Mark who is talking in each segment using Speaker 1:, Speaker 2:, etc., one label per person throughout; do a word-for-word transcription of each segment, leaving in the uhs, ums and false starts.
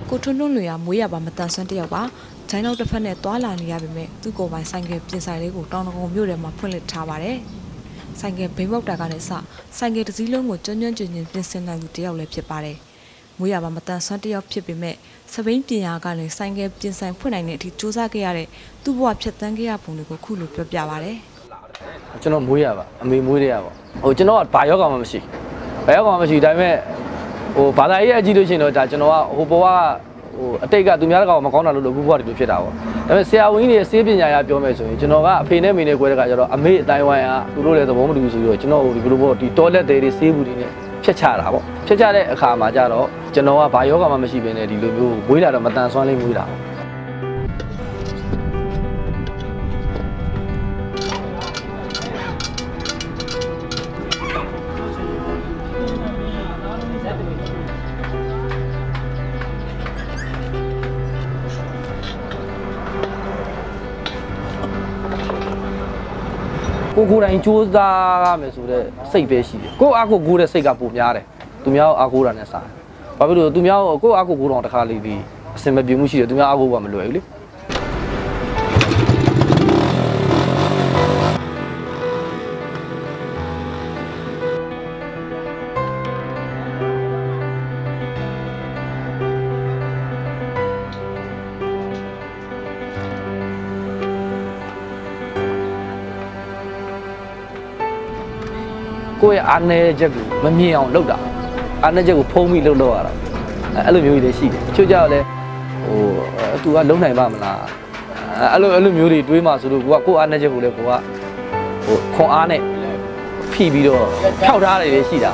Speaker 1: ကိုထွန်းထွန်းလွေရမွေးရပါမတန်ဆွမ်းတယောက်ပါဂျိုင်းနောက်တစ်ဖက်နဲ့တွာလာနေရပေမဲ့သူ့ကိုယ်ပိုင်ဆိုင်ကယ်ပြင်ဆိုင်လေးကိုတောင်တကုံမြို့ထဲမှာဖွင့်လှစ်ထားပါတယ်ဆိုင်ကယ်ဘိန်းပေါက်တာကလည်းစဆိုင်ကယ်တစ်စီးလုံးကိုကျွမ်းကျွမ်းကျင်ကျင်ပြင်ဆင်နိုင်သူတယောက်လည်းဖြစ်ပါတယ်မွေးရပါမတန်ဆွမ်းတယောက်ဖြစ်ပေမဲ့စပိန်ပြင်ရာကနေဆိုင်ကယ်ပြင်ဆိုင်ဖွင့်နိုင်တဲ့အထိစူးစမ်းခဲ့ရတဲ့သူ့ဘဝဖြတ်သန်းခဲ့ရပုံတွေကိုခုလိုပြောပြပါတယ်
Speaker 2: ကျွန်တော်မွေးရပါအမေမွေးရပါဟိုကျွန်တော်ကဘာယောဂမှမရှိဘာယောဂမှမရှိဒါပေမဲ့ဟိုဘာသာရေးအကြည့်လို့ရှိရင်တော့ဒါကျွန်တော်ကဟိုဘဝကဟိုအတိတ်ကသူများတကောင်မကောင်းတာလို့လို့အခုဘဝဒီလိုဖြစ်တာပေါ့ဒါပေမဲ့ဆရာဝန်ကြီးတွေစေးပညာရပြောမယ်ဆိုရင်ကျွန်တော်ကအဖေနဲ့မိနဲ့ကွဲတဲ့ကကျတော့အမေအတိုင်းဝိုင်းကသူတို့လည်းသဘောမတူဘူးဆိုပြီးတော့ကျွန်တော်ဟိုဒီလိုပေါ့ဒီတော်လက်တွေစေးဘူးတွေနဲ့ဖြတ်ချတာပေါ့ဖြတ်ချတဲ့အခါမှာကျတော့ကျွန်တော်ကဘာယောဂမှမရှိဘဲနဲ့ဒီလိုမျိုးမွေးလာတော့မတန်ဆွမ်းလေးမွေးတာကိုကိုတိုင်းကြိုးစားရမယ်ဆိုတဲ့စိတ်ပဲရှိတယ်ကိုအားကိုကိုတဲ့စိတ်ကပိုများတယ်သူများအားကိုတာနဲ့စားဘာဖြစ်လို့သူများကိုအားကိုကိုတော့တစ်ခါလေးပြီးအစင်မပြေမှုရှိတယ်သူများအားကိုကမလွယ်ဘူးလေကိုယ့်ရဲ့အားနည်းချက်ကိုမမြင်အောင်လုပ်တာအားနည်းချက်ကိုဖုံးပြီးလုပ်လို့ရတာအဲ့လိုမျိုးတွေရှိတယ်တချို့ကြောက်လဲဟိုသူကလုံးနိုင်ပါမလားအဲ့လိုအဲ့လိုမျိုးတွေတွေးမှဆိုလို့ကိုကကိုယ့်အားနည်းချက်ကိုလည်းကိုကဟိုခွန်အားနဲ့ဖိပြီးတော့ဖြောက်ထားတယ်လေရှိတာ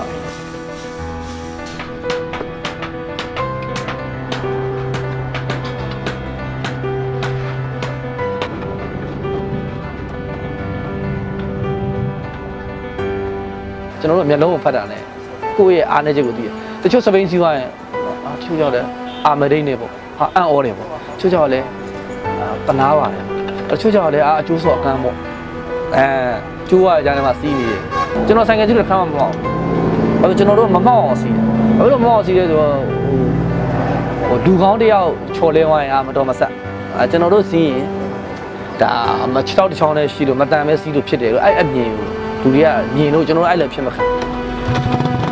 Speaker 2: ကျွန်တော်တို့မျက်လုံးကိုဖတ်တာနဲ့ကိုယ့်ရဲ့အားနည်းချက်ကိုသိတယ်တချို့စပိန်စီးသွားရင်အာတချို့ကြောက်တယ်အာမဒိတ်နေပေါ့ဟာအံ့ဩတယ်ပေါ့တချို့ကြောက်လဲပနားပါတယ်တချို့ကြောက်လဲအာအကျိုးစော်အကန်းပေါ့အဲကျိုးရကြတယ်မှာစီးနေတယ်ကျွန်တော်ဆိုင်ကယ်ကျိုးလည်းခါမှမမောက်ဘာလို့ကျွန်တော်တို့မမောက်အောင်စီးတယ်ဘာလို့မမောက်အောင်စီးလဲဆိုတော့ဟိုဒူကောင်းတယောက်ချော်လဲဝိုင်းအာမတော်မဆက်အဲကျွန်တော်တို့စီးရင်ဒါမချောက်တစ်ချောင်းနဲ့ရှိလို့မတန်ပဲစီးလို့ဖြစ်တယ်လို့အဲ့အမြင်ကိုလူတွေကမြင်လို့ကျွန်တော်အဲ့လည်းဖြစ်မှာခံ